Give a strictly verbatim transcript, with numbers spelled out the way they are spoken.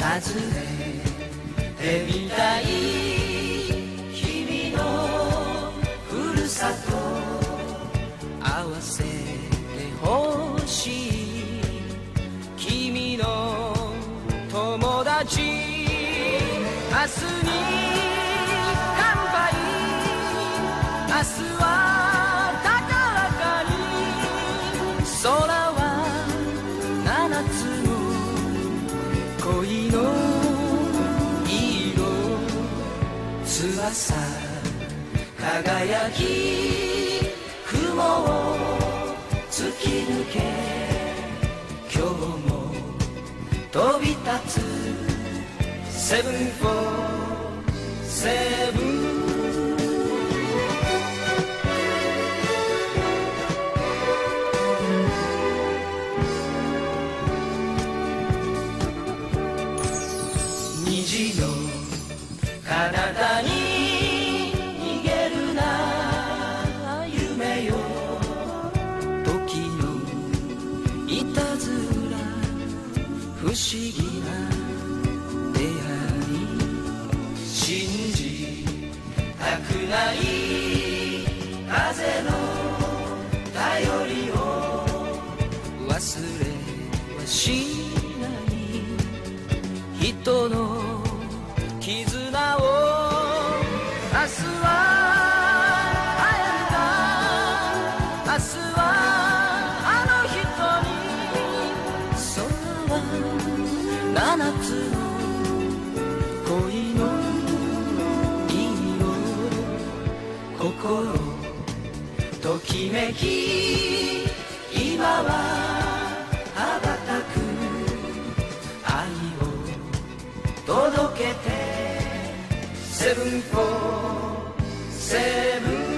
訪ねてみたい君のふるさと合わせてほしい君の友達明日に乾杯明日は高らかに空は七つの恋の色翼輝き雲を突き抜け今日も飛び立つセブンフォーセブン虹の彼方に逃げるな夢よ時のいたずら不思議な出会い信じたくない風の頼りを忘れはしない人の絆を明日は会えるか明日はあの人に空は七つの恋の色心ときめき今は羽ばたく愛を届けてセブンフォーセブン